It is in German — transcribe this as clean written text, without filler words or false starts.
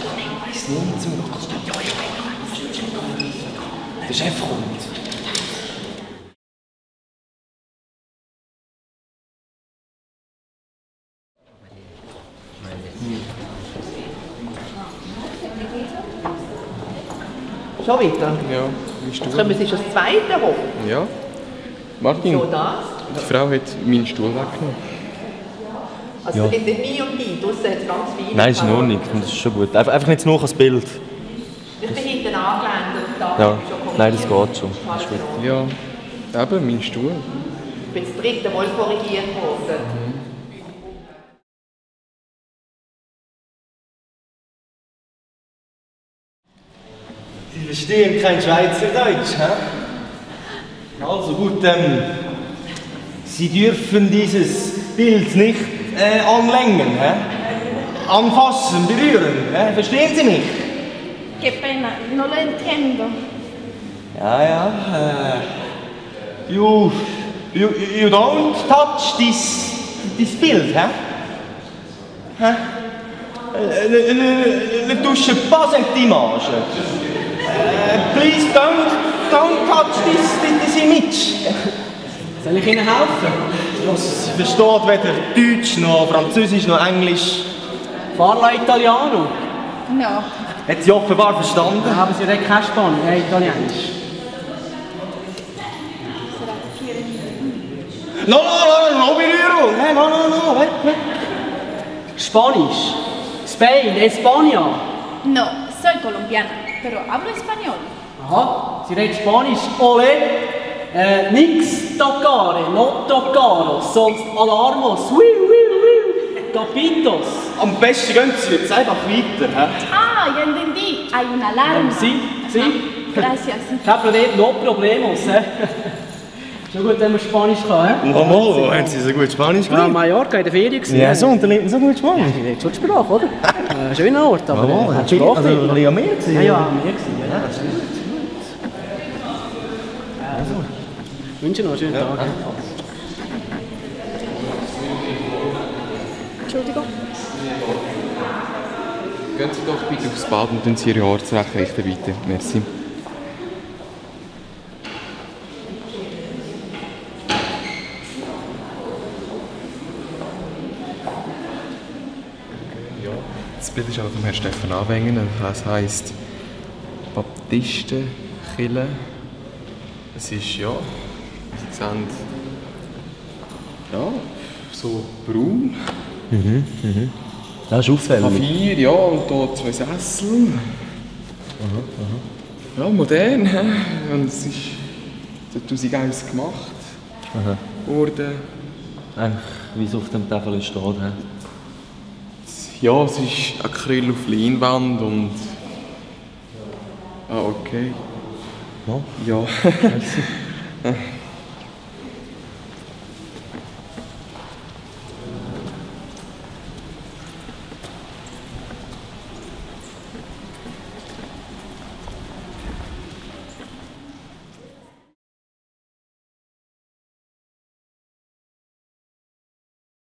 Ich weiß nicht zum ja, der Chef kommt. Schon weiter? Ja, mein Stuhl. Können wir sich das zweite hoch? Ja. Martin, So das? die Frau hat meinen Stuhl weggenommen. Also ja. Nicht mich und dich, du hast jetzt ganz viele. Nein, ist in Ordnung, das ist schon gut. Einfach nicht zu nah ans Bild. Ich bin hinten angelehnt und da Ja, nein, das geht schon. Das ist gut. Ja, eben, mein Stuhl. Ich bin das dritte Mal korrigiert worden. Sie verstehen kein Schweizerdeutsch, hä? Also gut, Sie dürfen dieses Bild nicht anlängen, hä? Anfassen, berühren, hä? Verstehen Sie mich? Qué pena, no lo entiendo. Ja, you don't touch this Bild, hä? Hä? Ne touche pas cette image. Please don't touch this image. Soll ich Ihnen helfen? Sie versteht weder Deutsch, noch Französisch, noch Englisch. Parla Italiano. No. Hat sie offenbar verstanden? Haben Sie recht kein Spanisch, Italienisch? No, Berührung! Hey, no, wait. Spanisch. Spain, España. No, soy colombiana, pero hablo español. Aha, Sie redet Spanisch. Ole. Nix toccare, no toccaro, sonst alarmos. Capitos. Am besten gehen Sie jetzt einfach weiter. He? Ah, ya entendí. Hay una alarma. Sí. Gracias. Kein Problem, no problemos. Schon gut, wenn man Spanisch kann. Nochmal, haben Sie so gut Spanisch Ja, gelernt? Mallorca in der Ferien. Ja, so, und dann lernt man so gut Spanisch. Ich rede schon die Sprache, oder? Schöner Ort, aber Hat viel, also ein bisschen an mir gesehen. Ja, an mir gewesen. Ja, das ist gut. Ich wünsche noch einen schönen Tag. Entschuldigung. Gehen Sie doch bitte aufs Bad und tun Sie Ihr Haar zurechtrichten, bitte. Merci. Ja, das Bild ist auch vom Herrn Stefan Anwengen. Das heisst Baptistenkirche. Es ist, ja, Sie sehen, ja, so braun. Das ist auffällig. A4, ja, und hier 2 Sessel. Ja, modern. He? Und es ist 2001 gemacht worden. Eigentlich, wie es auf dem Tafel steht. Ja, es ist Acryl auf Leinwand und... Ah, okay. Ja. Ja.